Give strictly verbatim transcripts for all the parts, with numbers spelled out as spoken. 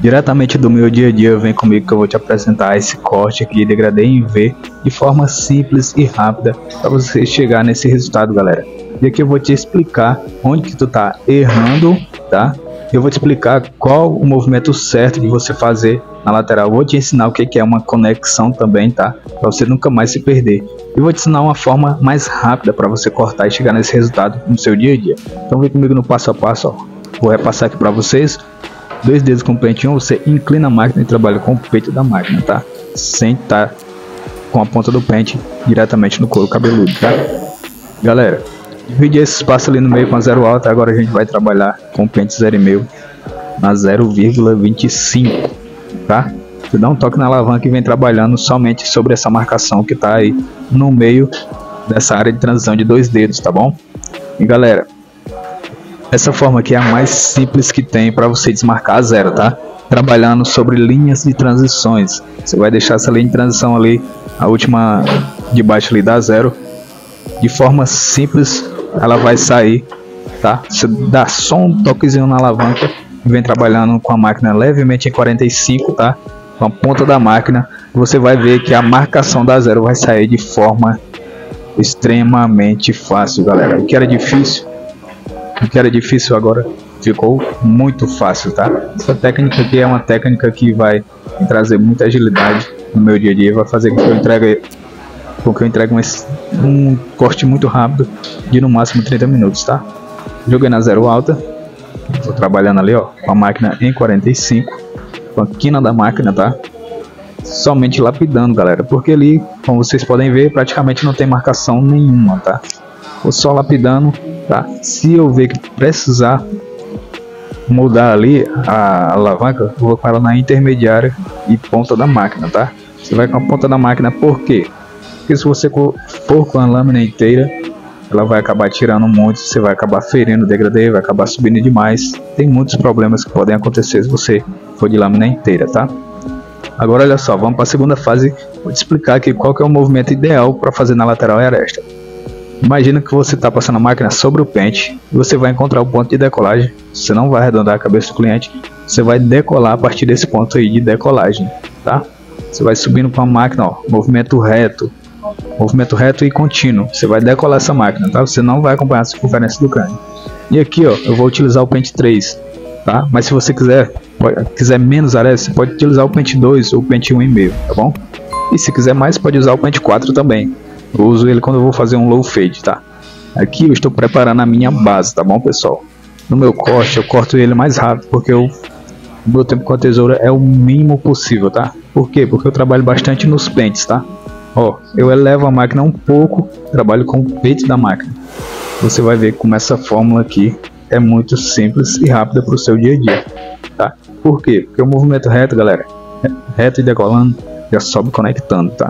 Diretamente do meu dia a dia, vem comigo que eu vou te apresentar esse corte aqui, degradê em V, de forma simples e rápida para você chegar nesse resultado, galera. E aqui eu vou te explicar onde que tu tá errando, tá? Eu vou te explicar qual o movimento certo de você fazer na lateral. Eu vou te ensinar o que que é uma conexão também, tá? Para você nunca mais se perder. E vou te ensinar uma forma mais rápida para você cortar e chegar nesse resultado no seu dia a dia. Então vem comigo no passo a passo, ó. Vou repassar aqui para vocês. Dois dedos com o pente um, você inclina a máquina e trabalha com o peito da máquina, tá? Sem estar com a ponta do pente diretamente no couro cabeludo, tá? Galera, divide esse espaço ali no meio com a zero alta. Agora a gente vai trabalhar com o pente zero vírgula cinco na zero vírgula vinte e cinco, tá? Você dá um toque na alavanca e vem trabalhando somente sobre essa marcação que tá aí no meio dessa área de transição de dois dedos, tá bom? E galera, essa forma aqui é a mais simples que tem para você desmarcar a zero, tá? Trabalhando sobre linhas de transições. Você vai deixar essa linha de transição ali, a última de baixo ali da zero. De forma simples, ela vai sair, tá? Você dá só um toquezinho na alavanca e vem trabalhando com a máquina levemente em quarenta e cinco, tá? Com a ponta da máquina, você vai ver que a marcação da zero vai sair de forma extremamente fácil, galera. O que era difícil, o que era difícil agora ficou muito fácil, tá? Essa técnica aqui é uma técnica que vai me trazer muita agilidade no meu dia a dia, vai fazer com que eu entregue, com que eu entregue um, um corte muito rápido de no máximo trinta minutos, tá? Joguei na zero alta, tô trabalhando ali, ó, com a máquina em quarenta e cinco, com a quina da máquina, tá? Somente lapidando, galera, porque ali, como vocês podem ver, praticamente não tem marcação nenhuma, tá? Vou só lapidando, tá? Se eu ver que precisar mudar ali a alavanca, eu vou com ela na intermediária e ponta da máquina, tá? Você vai com a ponta da máquina, por quê? Porque se você for com a lâmina inteira, ela vai acabar tirando muito, você vai acabar ferindo o degradê, vai acabar subindo demais. Tem muitos problemas que podem acontecer se você for de lâmina inteira, tá? Agora olha só, vamos para a segunda fase. Vou te explicar aqui qual que é o movimento ideal para fazer na lateral e aresta. Imagina que você está passando a máquina sobre o pente e você vai encontrar o ponto de decolagem. Você não vai arredondar a cabeça do cliente, você vai decolar a partir desse ponto aí de decolagem, tá? Você vai subindo com a máquina, ó, movimento reto, movimento reto e contínuo. Você vai decolar essa máquina, tá? Você não vai acompanhar a circunferência do crânio. E aqui, ó, eu vou utilizar o pente três, tá? Mas se você quiser, pode, quiser menos aresta, você pode utilizar o pente dois ou o pente um vírgula cinco, tá bom? E se quiser mais, pode usar o pente quatro também. Eu uso ele quando eu vou fazer um low fade, tá? Aqui eu estou preparando a minha base, tá bom, pessoal? No meu corte, eu corto ele mais rápido, porque eu, o meu tempo com a tesoura é o mínimo possível, tá? Por quê? Porque eu trabalho bastante nos pentes, tá? Ó, eu elevo a máquina um pouco, trabalho com o peito da máquina. Você vai ver como essa fórmula aqui é muito simples e rápida para o seu dia a dia, tá? Por quê? Porque o movimento reto, galera, reto e decolando, já sobe conectando, tá?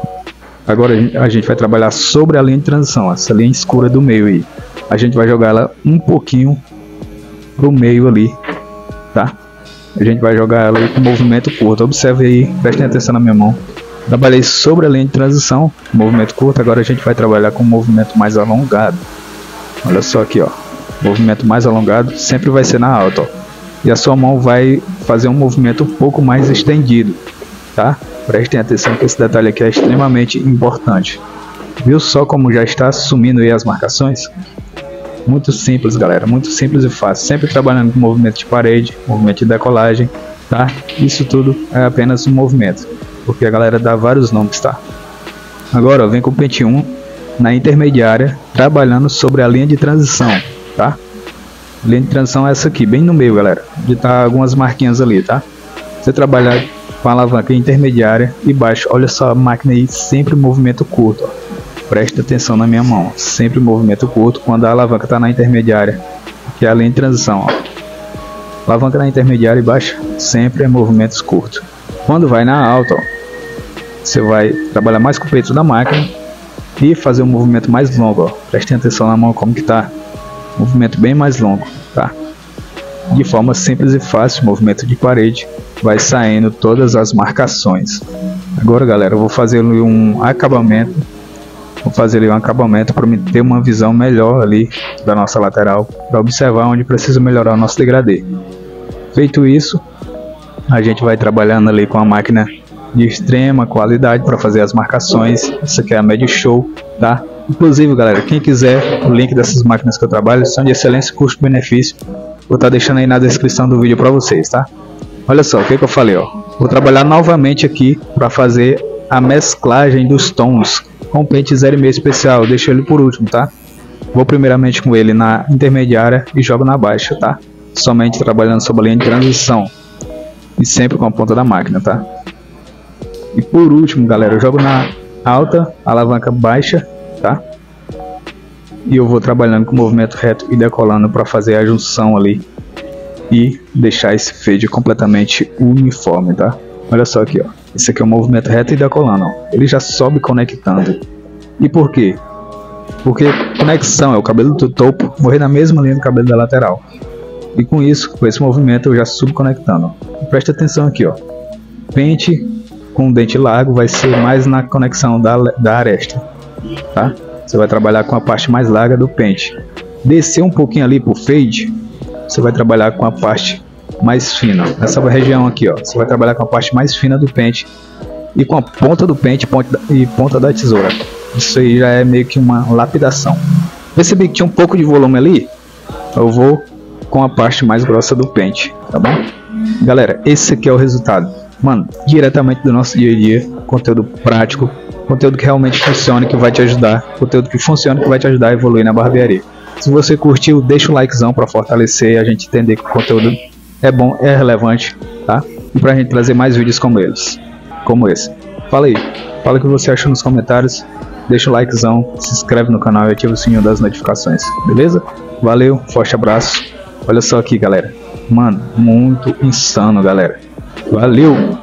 Agora a gente vai trabalhar sobre a linha de transição, essa linha escura do meio aí. A gente vai jogar ela um pouquinho pro meio ali, tá? A gente vai jogar ela aí com movimento curto. Observe aí, prestem atenção na minha mão. Trabalhei sobre a linha de transição, movimento curto. Agora a gente vai trabalhar com um movimento mais alongado. Olha só aqui, ó. Movimento mais alongado sempre vai ser na alta, ó. E a sua mão vai fazer um movimento um pouco mais estendido, tá? Prestem atenção que esse detalhe aqui é extremamente importante. Viu só como já está sumindo aí as marcações? Muito simples, galera, muito simples e fácil. Sempre trabalhando com movimento de parede, movimento de decolagem, tá? Isso tudo é apenas um movimento, porque a galera dá vários nomes, tá? Agora, ó, vem com o pente um na intermediária, trabalhando sobre a linha de transição, tá? A linha de transição é essa aqui, bem no meio, galera, onde tá algumas marquinhas ali, tá? Você trabalhar com a alavanca intermediária e baixo. Olha só a máquina aí, sempre movimento curto, ó. Preste atenção na minha mão, sempre movimento curto quando a alavanca está na intermediária, que é a linha de transição, ó. Alavanca na intermediária e baixa, sempre é movimentos curtos. Quando vai na alta, ó, você vai trabalhar mais com o peito da máquina e fazer um movimento mais longo, ó. Prestem atenção na mão como que tá, movimento bem mais longo, tá? De forma simples e fácil, movimento de parede, vai saindo todas as marcações. Agora, galera, eu vou fazer um acabamento, vou fazer ali um acabamento para ter uma visão melhor ali da nossa lateral, para observar onde precisa melhorar o nosso degradê. Feito isso, a gente vai trabalhando ali com a máquina de extrema qualidade para fazer as marcações. Essa aqui é a MediShow, tá? Inclusive, galera, quem quiser o link dessas máquinas que eu trabalho são de excelência custo-benefício. Vou estar deixando aí na descrição do vídeo para vocês, tá? Olha só o que, que eu falei, ó. Vou trabalhar novamente aqui para fazer a mesclagem dos tons com o pente zero vírgula cinco especial. Deixo ele por último, tá? Vou primeiramente com ele na intermediária e jogo na baixa, tá? Somente trabalhando sobre a linha de transição e sempre com a ponta da máquina, tá? E por último, galera, eu jogo na alta, alavanca baixa, tá? E eu vou trabalhando com o movimento reto e decolando para fazer a junção ali e deixar esse fade completamente uniforme, tá? Olha só aqui, ó. Esse aqui é o movimento reto e decolando, ó. Ele já sobe conectando. E por quê? Porque conexão é o cabelo do topo morrer na mesma linha do cabelo da lateral. E com isso, com esse movimento, eu já subo conectando. Presta atenção aqui, ó. Pente com o dente largo vai ser mais na conexão da, da aresta, tá? Você vai trabalhar com a parte mais larga do pente. Descer um pouquinho ali pro fade, você vai trabalhar com a parte mais fina. Nessa região aqui, ó, você vai trabalhar com a parte mais fina do pente e com a ponta do pente ponta e ponta da tesoura. Isso aí já é meio que uma lapidação. Percebi que tinha um pouco de volume ali, eu vou com a parte mais grossa do pente, tá bom? Galera, esse aqui é o resultado, mano, diretamente do nosso dia a dia, conteúdo prático, conteúdo que realmente funciona, que vai te ajudar, conteúdo que funciona, que vai te ajudar a evoluir na barbearia. Se você curtiu, deixa o likezão para fortalecer e a gente entender que o conteúdo é bom, é relevante, tá? E pra gente trazer mais vídeos como eles, como esse. Fala aí, fala o que você achou nos comentários, deixa o likezão, se inscreve no canal e ativa o sininho das notificações, beleza? Valeu, forte abraço. Olha só aqui, galera, mano, muito insano, galera. Valeu!